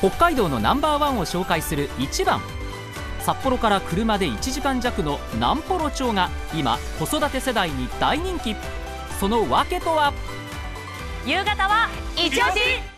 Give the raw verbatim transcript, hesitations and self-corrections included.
北海道のナンバーワンを紹介するいちばん、札幌から車でいちじかん弱の南幌町が今子育て世代に大人気。その訳とは？ 夕方は一押し。